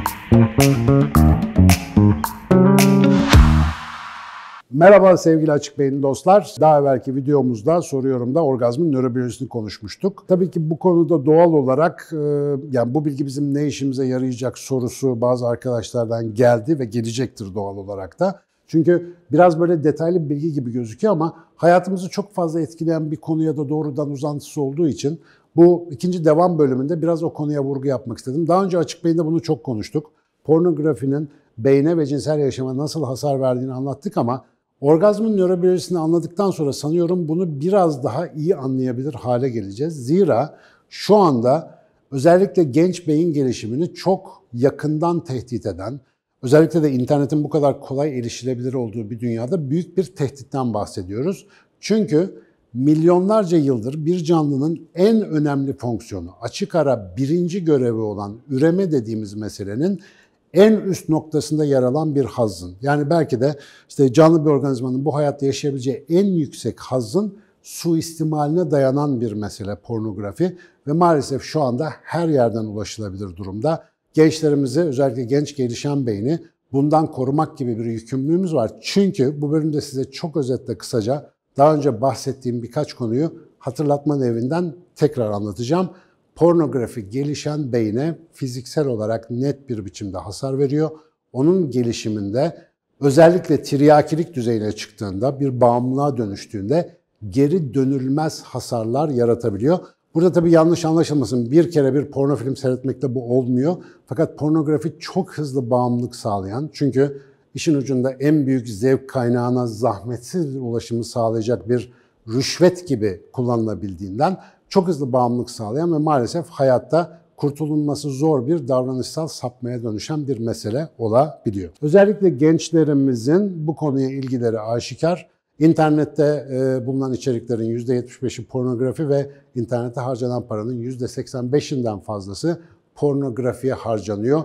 Merhaba sevgili Açık Beyinli dostlar. Daha evvelki videomuzda soruyorumda orgazmın nörobiyolojisini konuşmuştuk. Tabii ki bu konuda doğal olarak yani bu bilgi bizim ne işimize yarayacak sorusu bazı arkadaşlardan geldi ve gelecektir doğal olarak da. Çünkü biraz böyle detaylı bir bilgi gibi gözüküyor ama hayatımızı çok fazla etkileyen bir konuya da doğrudan uzantısı olduğu için bu ikinci devam bölümünde biraz o konuya vurgu yapmak istedim. Daha önce Açık Beyin'de bunu çok konuştuk. Pornografinin beyne ve cinsel yaşama nasıl hasar verdiğini anlattık ama orgazmın nörobiyolojisini anladıktan sonra sanıyorum bunu biraz daha iyi anlayabilir hale geleceğiz. Zira şu anda özellikle genç beyin gelişimini çok yakından tehdit eden, özellikle de internetin bu kadar kolay erişilebilir olduğu bir dünyada büyük bir tehditten bahsediyoruz. Çünkü milyonlarca yıldır bir canlının en önemli fonksiyonu, açık ara birinci görevi olan üreme dediğimiz meselenin en üst noktasında yer alan bir hazzın. Yani belki de işte canlı bir organizmanın bu hayatta yaşayabileceği en yüksek hazzın suistimaline dayanan bir mesele pornografi ve maalesef şu anda her yerden ulaşılabilir durumda. Gençlerimizi, özellikle genç gelişen beyni bundan korumak gibi bir yükümlülüğümüz var. Çünkü bu bölümde size çok özetle kısaca daha önce bahsettiğim birkaç konuyu hatırlatma nevinden tekrar anlatacağım. Pornografi gelişen beyne fiziksel olarak net bir biçimde hasar veriyor. Onun gelişiminde özellikle tiryakilik düzeyine çıktığında, bir bağımlılığa dönüştüğünde geri dönülmez hasarlar yaratabiliyor. Burada tabii yanlış anlaşılmasın, bir kere bir porno film seyretmekte bu olmuyor. Fakat pornografi çok hızlı bağımlılık sağlayan, çünkü işin ucunda en büyük zevk kaynağına zahmetsiz bir ulaşımı sağlayacak bir rüşvet gibi kullanılabildiğinden çok hızlı bağımlılık sağlayan ve maalesef hayatta kurtulunması zor bir davranışsal sapmaya dönüşen bir mesele olabiliyor. Özellikle gençlerimizin bu konuya ilgileri aşikar. İnternette bulunan içeriklerin %75'i pornografi ve internete harcanan paranın %85'inden fazlası pornografiye harcanıyor.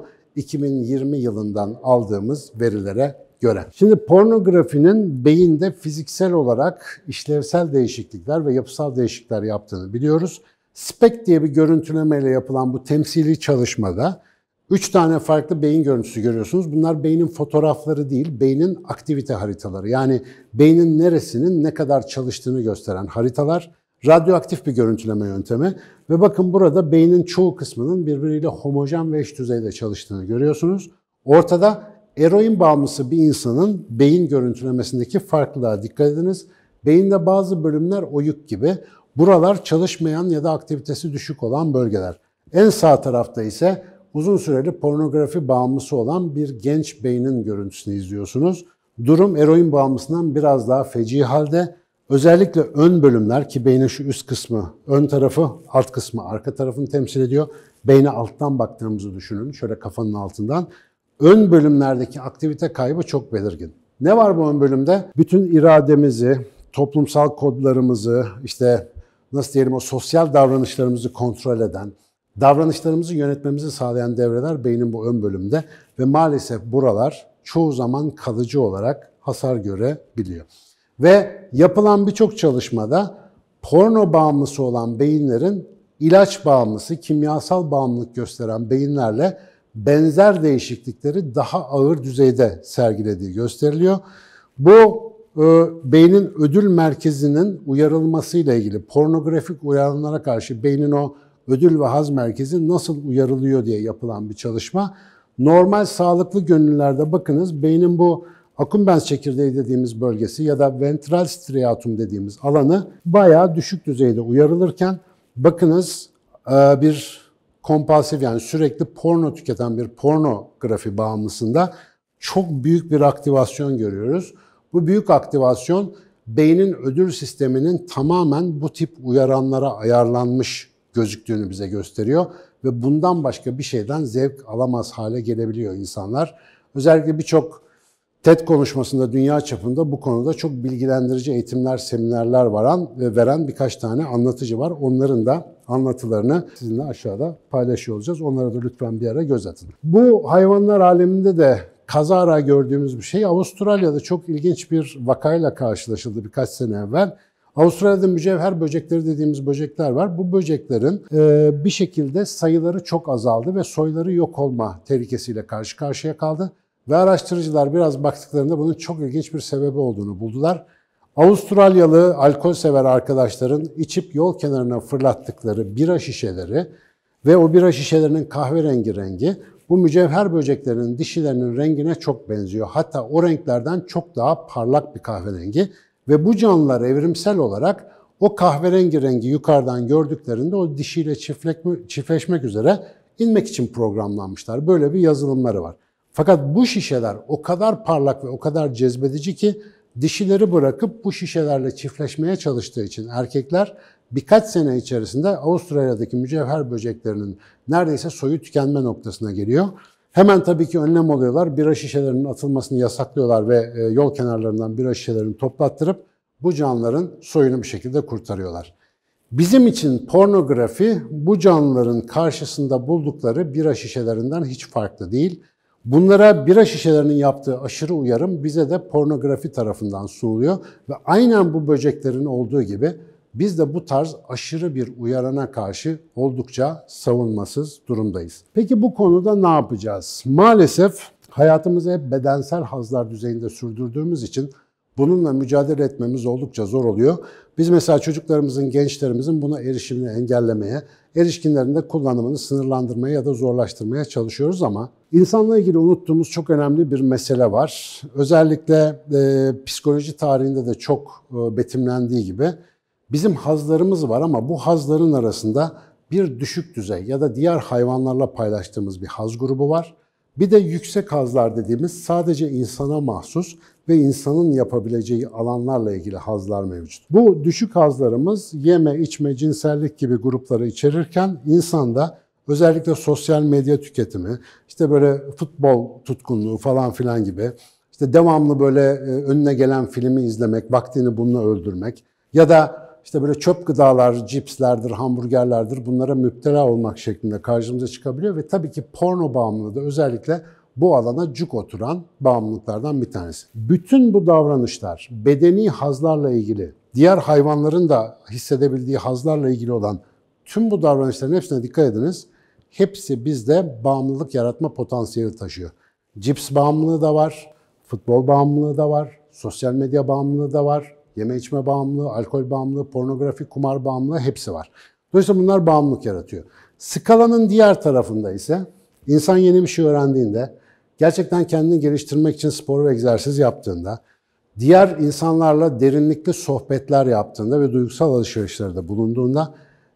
2020 yılından aldığımız verilere göre. Şimdi pornografinin beyinde fiziksel olarak işlevsel değişiklikler ve yapısal değişiklikler yaptığını biliyoruz. SPECT diye bir görüntülemeyle yapılan bu temsili çalışmada 3 tane farklı beyin görüntüsü görüyorsunuz. Bunlar beynin fotoğrafları değil, beynin aktivite haritaları. Yani beynin neresinin ne kadar çalıştığını gösteren haritalar. Radyoaktif bir görüntüleme yöntemi ve bakın burada beynin çoğu kısmının birbiriyle homojen ve eş düzeyde çalıştığını görüyorsunuz. Ortada eroin bağımlısı bir insanın beyin görüntülemesindeki farklılığa dikkat ediniz. Beyinde bazı bölümler oyuk gibi. Buralar çalışmayan ya da aktivitesi düşük olan bölgeler. En sağ tarafta ise uzun süreli pornografi bağımlısı olan bir genç beynin görüntüsünü izliyorsunuz. Durum eroin bağımlısından biraz daha feci halde. Özellikle ön bölümler, ki beynin şu üst kısmı, ön tarafı, alt kısmı arka tarafını temsil ediyor. Beyne alttan baktığımızı düşünün, şöyle kafanın altından. Ön bölümlerdeki aktivite kaybı çok belirgin. Ne var bu ön bölümde? Bütün irademizi, toplumsal kodlarımızı, işte nasıl diyelim o sosyal davranışlarımızı kontrol eden, davranışlarımızı yönetmemizi sağlayan devreler beynin bu ön bölümde ve maalesef buralar çoğu zaman kalıcı olarak hasar görebiliyor. Ve yapılan birçok çalışmada porno bağımlısı olan beyinlerin ilaç bağımlısı, kimyasal bağımlılık gösteren beyinlerle benzer değişiklikleri daha ağır düzeyde sergilediği gösteriliyor. Bu beynin ödül merkezinin uyarılmasıyla ilgili, pornografik uyaranlara karşı beynin o ödül ve haz merkezi nasıl uyarılıyor diye yapılan bir çalışma. Normal sağlıklı gönüllerde bakınız beynin bu akkumbens çekirdeği dediğimiz bölgesi ya da ventral striatum dediğimiz alanı bayağı düşük düzeyde uyarılırken bakınız bir kompulsif, yani sürekli porno tüketen bir pornografi bağımlısında çok büyük bir aktivasyon görüyoruz. Bu büyük aktivasyon beynin ödül sisteminin tamamen bu tip uyaranlara ayarlanmış gözüktüğünü bize gösteriyor ve bundan başka bir şeyden zevk alamaz hale gelebiliyor insanlar. Özellikle birçok TED konuşmasında dünya çapında bu konuda çok bilgilendirici eğitimler, seminerler veren birkaç tane anlatıcı var. Onların da anlatılarını sizinle aşağıda paylaşıyor olacağız. Onlara da lütfen bir ara göz atın. Bu hayvanlar aleminde de kazara gördüğümüz bir şey. Avustralya'da çok ilginç bir vakayla karşılaşıldı birkaç sene evvel. Avustralya'da mücevher böcekleri dediğimiz böcekler var. Bu böceklerin bir şekilde sayıları çok azaldı ve soyları yok olma tehlikesiyle karşı karşıya kaldı. Ve araştırıcılar biraz baktıklarında bunun çok ilginç bir sebebi olduğunu buldular. Avustralyalı alkol sever arkadaşların içip yol kenarına fırlattıkları bira şişeleri ve o bira şişelerinin kahverengi rengi bu mücevher böceklerinin dişilerinin rengine çok benziyor. Hatta o renklerden çok daha parlak bir kahverengi. Ve bu canlılar evrimsel olarak o kahverengi rengi yukarıdan gördüklerinde o dişiyle çiftleşmek üzere inmek için programlanmışlar. Böyle bir yazılımları var. Fakat bu şişeler o kadar parlak ve o kadar cezbedici ki dişileri bırakıp bu şişelerle çiftleşmeye çalıştığı için erkekler birkaç sene içerisinde Avustralya'daki mücevher böceklerinin neredeyse soyu tükenme noktasına geliyor. Hemen tabii ki önlem alıyorlar. Bira şişelerinin atılmasını yasaklıyorlar ve yol kenarlarından bira şişelerini toplattırıp bu canlıların soyunu bir şekilde kurtarıyorlar. Bizim için pornografi bu canlıların karşısında buldukları bira şişelerinden hiç farklı değil. Bunlara bira şişelerinin yaptığı aşırı uyarım bize de pornografi tarafından sunuluyor ve aynen bu böceklerin olduğu gibi biz de bu tarz aşırı bir uyarana karşı oldukça savunmasız durumdayız. Peki bu konuda ne yapacağız? Maalesef hayatımızı hep bedensel hazlar düzeyinde sürdürdüğümüz için bununla mücadele etmemiz oldukça zor oluyor. Biz mesela çocuklarımızın, gençlerimizin buna erişimini engellemeye, erişkinlerin de kullanımını sınırlandırmaya ya da zorlaştırmaya çalışıyoruz ama insanla ilgili unuttuğumuz çok önemli bir mesele var. Özellikle psikoloji tarihinde de çok betimlendiği gibi bizim hazlarımız var ama bu hazların arasında bir düşük düzey ya da diğer hayvanlarla paylaştığımız bir haz grubu var. Bir de yüksek hazlar dediğimiz sadece insana mahsus ve insanın yapabileceği alanlarla ilgili hazlar mevcut. Bu düşük hazlarımız yeme, içme, cinsellik gibi grupları içerirken insanda özellikle sosyal medya tüketimi, işte böyle futbol tutkunluğu falan filan gibi, işte devamlı böyle önüne gelen filmi izlemek, vaktini bununla öldürmek ya da işte böyle çöp gıdalar, cipslerdir, hamburgerlerdir bunlara müptela olmak şeklinde karşımıza çıkabiliyor ve tabii ki porno bağımlılığı da özellikle bu alana cuk oturan bağımlılıklardan bir tanesi. Bütün bu davranışlar bedeni hazlarla ilgili, diğer hayvanların da hissedebildiği hazlarla ilgili olan tüm bu davranışların hepsine dikkat ediniz. Hepsi bizde bağımlılık yaratma potansiyeli taşıyor. Cips bağımlılığı da var, futbol bağımlılığı da var, sosyal medya bağımlılığı da var, yeme içme bağımlılığı, alkol bağımlılığı, pornografi, kumar bağımlılığı hepsi var. Dolayısıyla bunlar bağımlılık yaratıyor. Skalanın diğer tarafında ise insan yeni bir şey öğrendiğinde, gerçekten kendini geliştirmek için spor ve egzersiz yaptığında, diğer insanlarla derinlikli sohbetler yaptığında ve duygusal alışverişlerde bulunduğunda,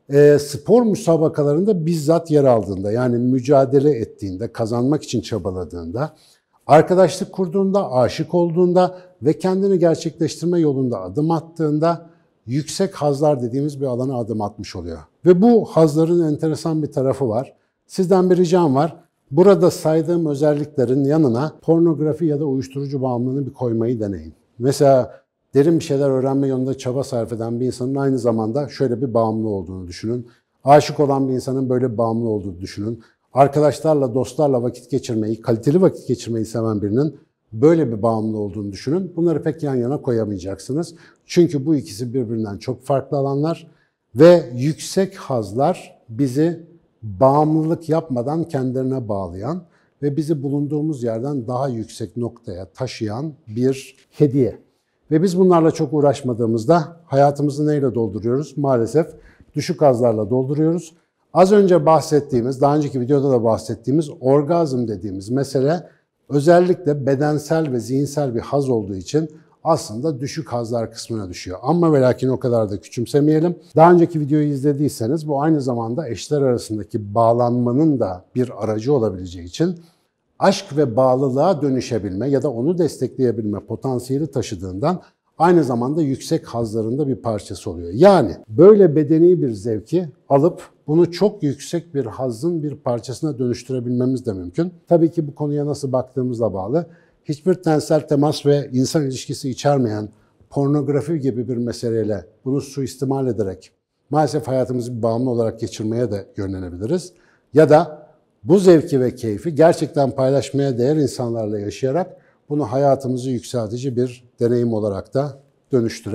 spor müsabakalarında bizzat yer aldığında, yani mücadele ettiğinde, kazanmak için çabaladığında, arkadaşlık kurduğunda, aşık olduğunda ve kendini gerçekleştirme yolunda adım attığında yüksek hazlar dediğimiz bir alana adım atmış oluyor. Ve bu hazların enteresan bir tarafı var. Sizden bir ricam var. Burada saydığım özelliklerin yanına pornografi ya da uyuşturucu bağımlılığını bir koymayı deneyin. Mesela derin bir şeyler öğrenme yolunda çaba sarf eden bir insanın aynı zamanda şöyle bir bağımlı olduğunu düşünün. Aşık olan bir insanın böyle bir bağımlı olduğunu düşünün. Arkadaşlarla, dostlarla vakit geçirmeyi, kaliteli vakit geçirmeyi seven birinin böyle bir bağımlı olduğunu düşünün. Bunları pek yan yana koyamayacaksınız. Çünkü bu ikisi birbirinden çok farklı alanlar ve yüksek hazlar bizi bağımlılık yapmadan kendilerine bağlayan ve bizi bulunduğumuz yerden daha yüksek noktaya taşıyan bir hediye. Ve biz bunlarla çok uğraşmadığımızda hayatımızı neyle dolduruyoruz? Maalesef düşük hazlarla dolduruyoruz. Az önce bahsettiğimiz, daha önceki videoda da bahsettiğimiz orgazm dediğimiz mesele özellikle bedensel ve zihinsel bir haz olduğu için aslında düşük hazlar kısmına düşüyor. Ama ve lakin o kadar da küçümsemeyelim. Daha önceki videoyu izlediyseniz bu aynı zamanda eşler arasındaki bağlanmanın da bir aracı olabileceği için aşk ve bağlılığa dönüşebilme ya da onu destekleyebilme potansiyeli taşıdığından aynı zamanda yüksek hazlarında bir parçası oluyor. Yani böyle bedeni bir zevki alıp bunu çok yüksek bir hazzın bir parçasına dönüştürebilmemiz de mümkün. Tabii ki bu konuya nasıl baktığımızla bağlı. Hiçbir tensel temas ve insan ilişkisi içermeyen pornografi gibi bir meseleyle bunu suistimal ederek maalesef hayatımızı bir bağımlı olarak geçirmeye de yönlenebiliriz. Ya da bu zevki ve keyfi gerçekten paylaşmaya değer insanlarla yaşayarak bunu hayatımızı yükseltici bir deneyim olarak da dönüştürebiliriz.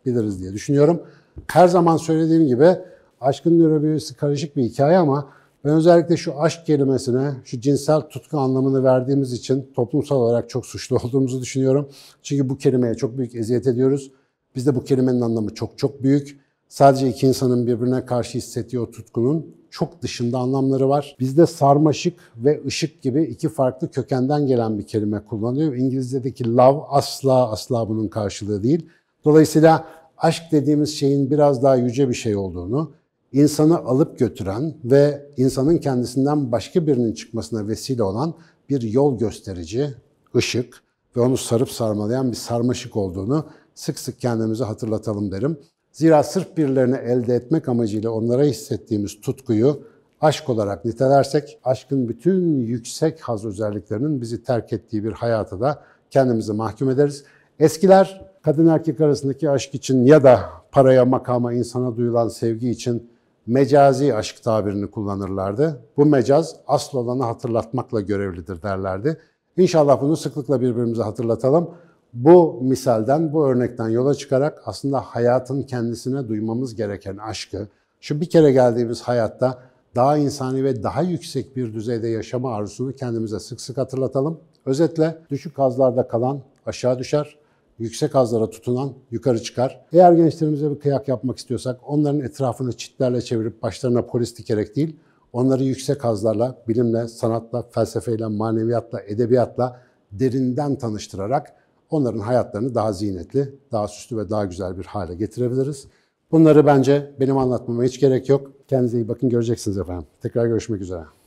biliriz diye düşünüyorum. Her zaman söylediğim gibi aşkın nörobiyolojisi karışık bir hikaye ama ben özellikle şu aşk kelimesine, şu cinsel tutku anlamını verdiğimiz için toplumsal olarak çok suçlu olduğumuzu düşünüyorum. Çünkü bu kelimeye çok büyük eziyet ediyoruz. Bizde bu kelimenin anlamı çok çok büyük. Sadece iki insanın birbirine karşı hissettiği o tutkunun çok dışında anlamları var. Bizde sarmaşık ve ışık gibi iki farklı kökenden gelen bir kelime kullanılıyor. İngilizce'deki love asla bunun karşılığı değil. Dolayısıyla aşk dediğimiz şeyin biraz daha yüce bir şey olduğunu, insanı alıp götüren ve insanın kendisinden başka birinin çıkmasına vesile olan bir yol gösterici, ışık ve onu sarıp sarmalayan bir sarmaşık olduğunu sık sık kendimize hatırlatalım derim. Zira sırf birilerini elde etmek amacıyla onlara hissettiğimiz tutkuyu aşk olarak nitelersek, aşkın bütün yüksek haz özelliklerinin bizi terk ettiği bir hayata da kendimizi mahkum ederiz. Eskiler kadın erkek arasındaki aşk için ya da paraya, makama, insana duyulan sevgi için mecazi aşk tabirini kullanırlardı. Bu mecaz asıl olanı hatırlatmakla görevlidir derlerdi. İnşallah bunu sıklıkla birbirimize hatırlatalım. Bu misalden, bu örnekten yola çıkarak aslında hayatın kendisine duymamız gereken aşkı, şu bir kere geldiğimiz hayatta daha insani ve daha yüksek bir düzeyde yaşama arzusunu kendimize sık sık hatırlatalım. Özetle düşük hazlarda kalan aşağı düşer, yüksek hazlara tutunan yukarı çıkar. Eğer gençlerimize bir kıyak yapmak istiyorsak onların etrafını çitlerle çevirip başlarına polis dikerek değil, onları yüksek hazlarla, bilimle, sanatla, felsefeyle, maneviyatla, edebiyatla derinden tanıştırarak onların hayatlarını daha zinetli, daha süslü ve daha güzel bir hale getirebiliriz. Bunları bence benim anlatmama hiç gerek yok. Kendinize iyi bakın, göreceksiniz efendim. Tekrar görüşmek üzere.